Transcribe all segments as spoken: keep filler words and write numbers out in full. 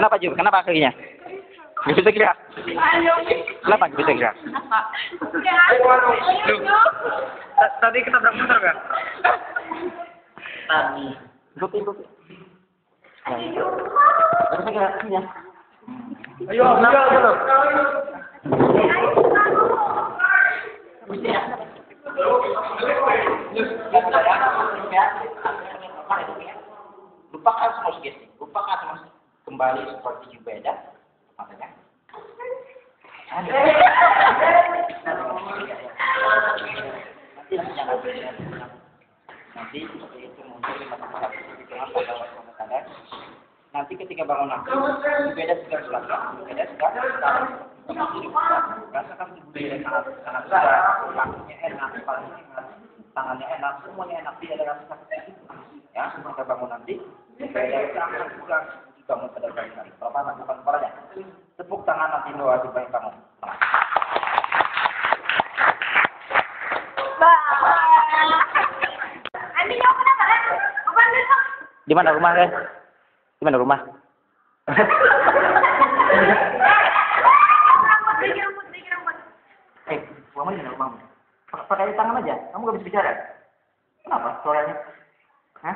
Kenapa Ju? Kenapa kakinya? Gak bisa gerak. Kenapa gak bisa gerak? Tadi kita berapa motor kan? Tadi. Ikuti, ikuti. Gak bisa gerak kakinya. Ayo, kenapa gitu? Lupakan semua sugesti, lupakan semua kembali seperti ibadah, makanya. Nanti seperti itu muncul lima satu di tengah pada waktu sadar. Nanti ketika bangun lagi, ibadah sudah selesai, ibadah sudah rasakan tubuh yang sangat sangat besar, kakinya enak, kepalanya enak, tangannya enak, semuanya enak, tidak ada rasa sakit itu. Ya, kita bangun nanti, ibadah itu akan juga dibangun pada pagi hari. Bapak lakukan kepalanya, tepuk tangan nanti doa di baik kamu. Di mana rumah guys? Di mana rumah? Eh, buang aja rumahmu. Pakai tangan aja. Kamu gak bisa bicara. Kenapa suaranya? Hah?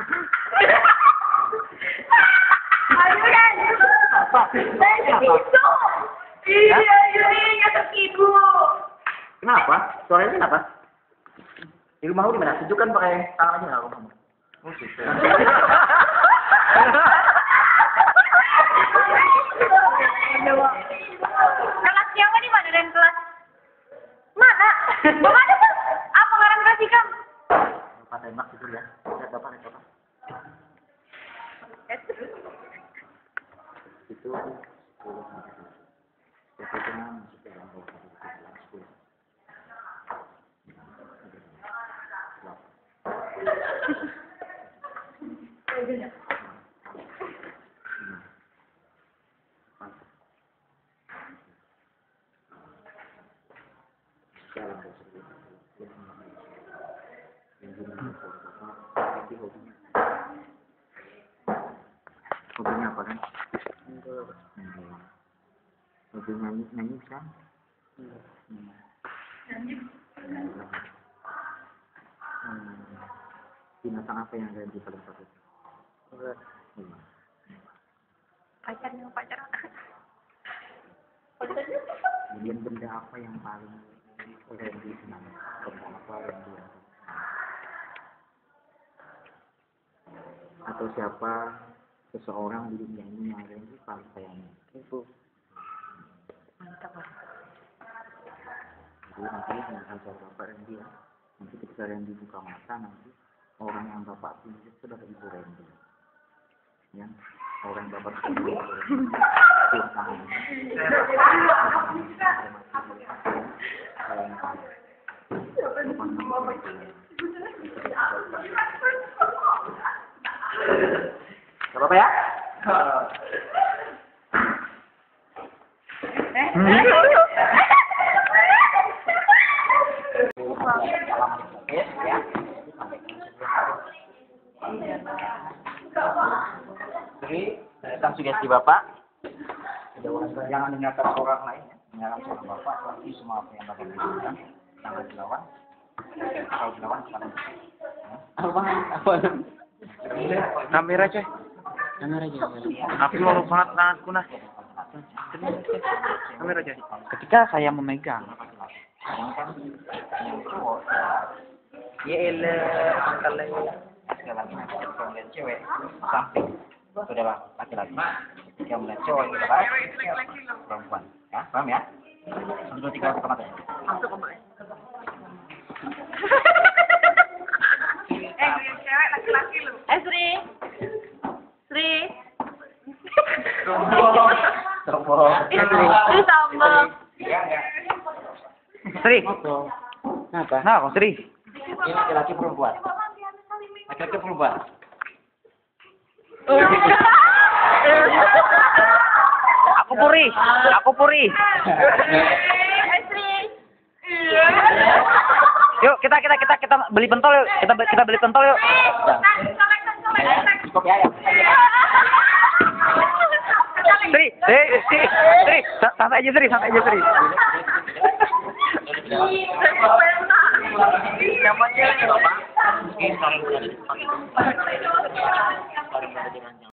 Ayo kan? Apa? Kenapa? Iya, iya, nyatet ibu. Kenapa? Suaranya kenapa? Di rumahmu di mana? Tunjukkan pakai tangan aja nggak rumahmu? Oh, gitu. Kelas siapa di mana dan kelas? Mana? Mana tuh? Apa ngaran kelas ikam? Bapak tembak itu ya. Lihat bapak, lihat bapak. Itu sepuluh sampai dua puluh enam masuk ke dalam bawah sepuluh. Hobinya apa kan? Hobi nyanyi, nyanyi bisa? Nyanyi. Binatang apa yang ada di paling takut? Pacarnya pacar. Kemudian benda apa yang paling Randy senang? Benda apa yang dia atau siapa seseorang di dunia ini yang Randy paling sayangi? Itu. Mantap. Jadi nanti dengan ajar bapak Randy ya. Nanti ketika Randy buka mata nanti orang yang bapak tunjuk itu adalah ibu Randy. Ya, orang bapak tunjuk. Gak apa-apa ya? Jadi, tentang sugesti Bapak, jangan dengarkan orang lain ya, dengarkan suara Bapak, lagi semua apa yang Bapak berikan, sangat dilawan, kalau dilawan sangat apa? Apa? Kamera aja, kamera aja. Aku lalu banget tanganku nah. Kamera aja. Ketika saya memegang, yang cowok, ya elah, kalau sekali lagi nanti kita melihat cewek samping itu adalah laki-laki, yang melihat cowok itu adalah perempuan. Ya, paham ya? Satu dua tiga buka matanya. Masuk ke mana? Eh, cewek laki-laki lu. Eh, Sri. Sri. Sombong. Sombong. Itu sombong. Iya, enggak. Sri. Kenapa? Nah, kok Sri? Ini laki-laki perempuan. Laki-laki perempuan. Aku Puri. Aku Puri. Eh, Sri. Yuk, kita kita kita kita beli pentol yuk. Kita kita beli pentol yuk. Colek, colek, colek. Cukup ya. Ya. Sri, Sri, Sri, Sri, sa- santai aja Sri, santai aja Sri. Namanya apa? Mungkin sekarang berada di tempat itu. Sekarang berada di ranjang.